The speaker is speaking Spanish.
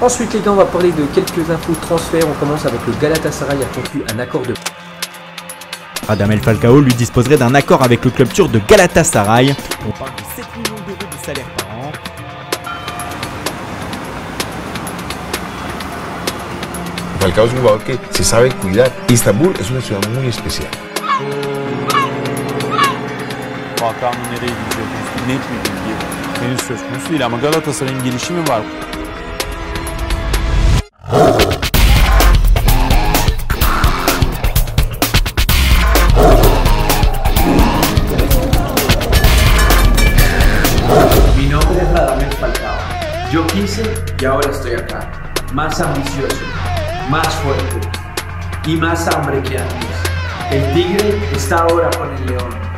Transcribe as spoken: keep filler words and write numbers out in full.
Ensuite les gars, on va parler de quelques infos de transfert. On commence avec le Galatasaray a conclu un accord de... Radamel Falcao lui disposerait d'un accord avec le club turc de Galatasaray. On parle de sept millions d'euros de salaire par an. Falcao es un jugador que se sabe cuidar. Istambul es una ciudad muy especial. Hakan'ın nereye gideceği net bir bilgi henüz söz konusu değil ama Galatasaray'ın gelişimi var. Mi nombre es Radamel Falcao. Yo quise y ahora estoy acá. Más ambicioso, más fuerte y más hambre que antes. El tigre está ahora con el león.